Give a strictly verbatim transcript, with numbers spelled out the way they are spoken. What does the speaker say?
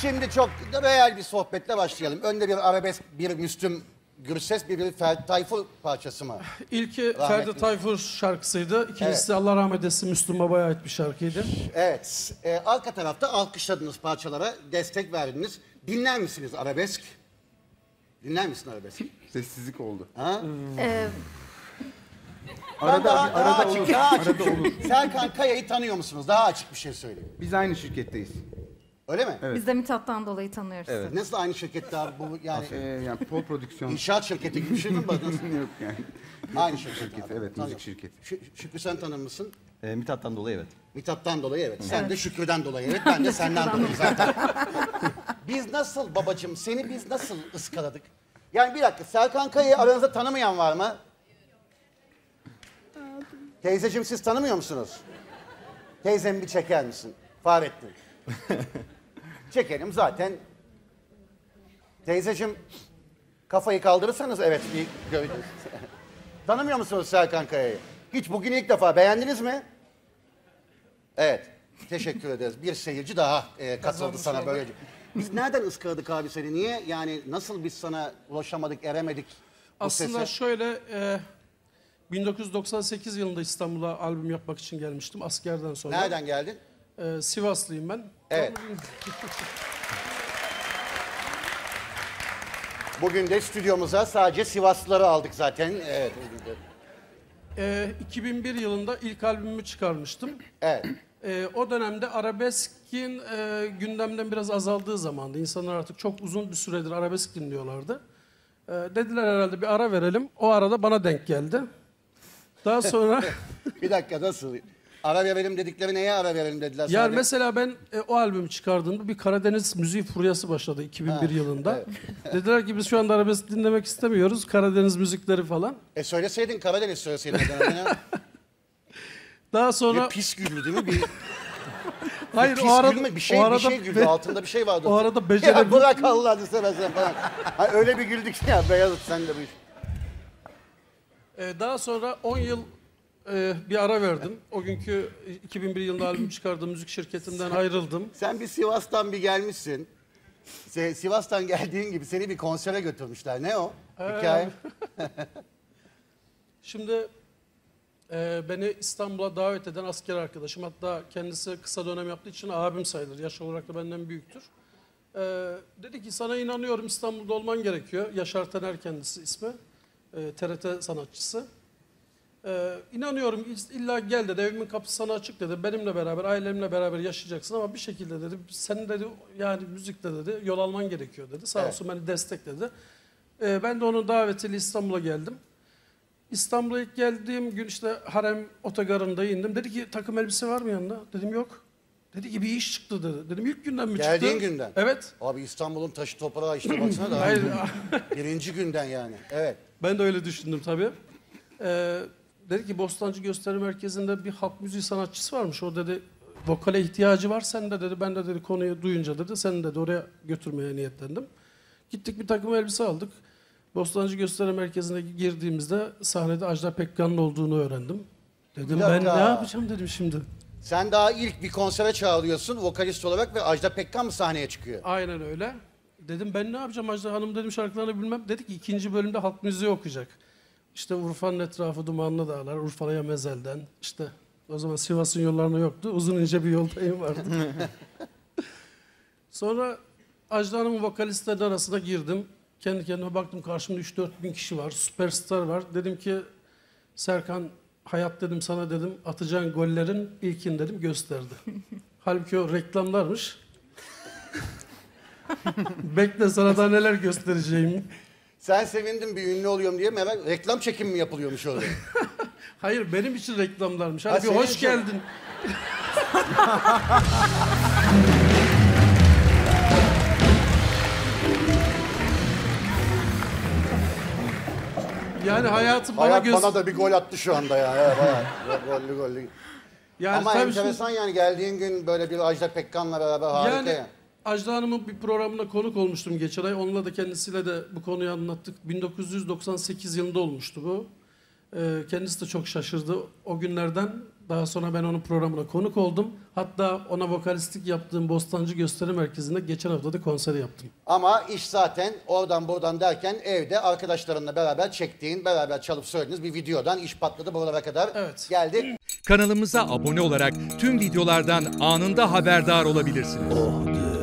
Şimdi çok real bir sohbetle başlayalım. Önde bir arabesk, bir Müslüm Gürses, bir, bir Ferdi Tayfur parçası mı? İlki Ferdi Tayfur şarkısıydı. İkincisi evet. Allah rahmet eylesin Müslüm Baba'ya ait bir şarkıydı. Evet. Ee, arka tarafta alkışladığınız parçalara destek verdiniz. Dinler misiniz arabesk? Dinler misin arabesk? Sessizlik oldu. Ha? Ee, arada, daha, daha, arada açık, olur. Daha açık. Arada olur. Serkan Kaya'yı tanıyor musunuz? Daha açık bir şey söyleyin. Biz aynı şirketteyiz. Öyle mi? Evet. Biz de Mithat'tan dolayı tanıyoruz. Evet. Nasıl aynı şirkette abi bu yani? Ee, yani pol prodüksiyon. İnşaat şirketi gibi bir şey mi? Yok yani. Aynı şirket. şirket abi. evet, Tanıyorum. müzik şirketi. Şü Şükrü sen tanır mısın? E, Mithat'tan dolayı evet. Mithat'tan dolayı evet. Sen evet. de Şükrü'den dolayı evet. Ben de senden dolayı zaten. Biz nasıl babacığım, seni biz nasıl ıskaladık? Yani bir dakika, Serkan Kaya'yı aranızda tanımayan var mı? Teyzeciğim siz tanımıyor musunuz? Teyzemi bir çeker misin? Fahrettin. Çekelim zaten. Teyzeciğim kafayı kaldırırsanız evet bir göreceğiz. Tanımıyor musunuz Serkan Kaya'yı? Hiç bugün ilk defa. Beğendiniz mi? Evet. Teşekkür ederiz. Bir seyirci daha e, katıldı sana böylece. Biz nereden ıskaladık abi seni? Niye? Yani nasıl biz sana ulaşamadık, eremedik? Aslında sese? şöyle e, bin dokuz yüz doksan sekiz yılında İstanbul'a albüm yapmak için gelmiştim askerden sonra. Nereden geldin? E, Sivaslıyım ben. Evet. Bugün de stüdyomuza sadece Sivaslıları aldık zaten. Evet. Bugün de. E, iki bin bir yılında ilk albümümü çıkarmıştım. Evet. E, o dönemde arabeskin e, gündemden biraz azaldığı zamandı. İnsanlar artık çok uzun bir süredir arabesk dinliyorlardı. E, dediler herhalde bir ara verelim. O arada bana denk geldi. Daha sonra... Bir dakika nasıl? Ara verelim dedikleri neye ara verelim dediler? Yani sadece. mesela ben e, o albümü çıkardığımda bir Karadeniz müziği furyası başladı iki bin bir ha, yılında. Evet. Dediler ki biz şu anda arabesk dinlemek istemiyoruz. Karadeniz müzikleri falan. E söyleseydin Karadeniz söyleseydin. Daha sonra... Bir pis güldü değil mi? Bir... Hayır bir o arada... Gülme, bir şey, o arada bir şey güldü. be... Altında bir şey vardı. O arada becerebildim. Ya bırak Allah'ını seversen falan. Ha, öyle bir güldük ya Beyazıt sen de bu iş. Ee, daha sonra on yıl e, bir ara verdim. O günkü iki bin bir yılında albüm çıkardığım müzik şirketinden sen, ayrıldım. Sen bir Sivas'tan bir gelmişsin. Sivas'tan geldiğin gibi seni bir konsere götürmüşler. Ne o? Ee, Hikaye. Şimdi e, beni İstanbul'a davet eden asker arkadaşım, hatta kendisi kısa dönem yaptığı için abim sayılır. Yaş olarak da benden büyüktür. E, dedi ki sana inanıyorum, İstanbul'da olman gerekiyor. Yaşar Tener kendisi ismi. E, T R T sanatçısı. E, inanıyorum illa gel dedi, evimin kapısı sana açık dedi. Benimle beraber, ailemle beraber yaşayacaksın ama bir şekilde dedi, sen dedi yani müzikle dedi yol alman gerekiyor dedi. Sağ olsun evet. Beni destekledi. E, ben de onun davetiyle İstanbul'a geldim. İstanbul'a ilk geldiğim gün işte Harem otogarında indim. Dedi ki takım elbise var mı yanında? Dedim yok. Dedi ki bir iş çıktı dedi. Dedim ilk günden mi çıktı? Geldiğin günden. Evet. Abi İstanbul'un taşı toprağı işte baksana da. Hayır. Birinci günden yani. Evet. Ben de öyle düşündüm tabii. Ee, dedi ki Bostancı Gösteri Merkezi'nde bir halk müziği sanatçısı varmış. O dedi vokale ihtiyacı var sende dedi. Ben de dedi konuyu duyunca dedi seni dedi oraya götürmeye niyetlendim. Gittik bir takım elbise aldık. Bostancı Gösteri Merkezi'ne girdiğimizde sahnede Ajda Pekkan'ın olduğunu öğrendim. Dedim ben ne yapacağım dedim şimdi. Sen daha ilk bir konsere çağırıyorsun vokalist olarak ve Ajda Pekkan mı sahneye çıkıyor? Aynen öyle. Dedim ben ne yapacağım Ajda Hanım dedim şarkılarını bilmem. Dedi ki ikinci bölümde halk müziği okuyacak. İşte Urfa'nın etrafı dumanlı dağlar, Urfa'ya mezelden. İşte o zaman Sivas'ın yollarına yoktu. Uzun ince bir yoldayım vardı. Sonra Ajda Hanım'ın vokalistlerin arasına girdim. Kendi kendime baktım karşımda üç dört bin kişi var, süperstar var. Dedim ki Serkan hayat dedim sana dedim atacağın gollerin ilkin dedim gösterdi. Halbuki o reklamlarmış. Bekle sana daha neler göstereceğim. Sen sevindin bir ünlü oluyorum diye merak reklam çekimi mi yapılıyormuş orada? Hayır benim için reklamlarmış. Halbuki hoş için... geldin. Yani hayatım bana Hayat göz... bana da bir gol attı şu anda ya. ya bayağı gollü gollü. Yani ama enteresan şu... yani geldiğin gün böyle bir Ajda Pekkan'la beraber harika yani. Ya. Ajda Hanım'ın bir programına konuk olmuştum geçen ay. Onunla da kendisiyle de bu konuyu anlattık. bin dokuz yüz doksan sekiz yılında olmuştu bu. Ee, kendisi de çok şaşırdı. O günlerden Daha sonra ben onun programına konuk oldum. Hatta ona vokalistlik yaptığım Bostancı Gösteri Merkezi'nde geçen hafta da konser yaptım. Ama iş zaten oradan buradan derken evde arkadaşlarınla beraber çektiğin, beraber çalıp söylediğiniz bir videodan iş patladı buralara kadar Evet. geldi. Kanalımıza abone olarak tüm videolardan anında haberdar olabilirsiniz.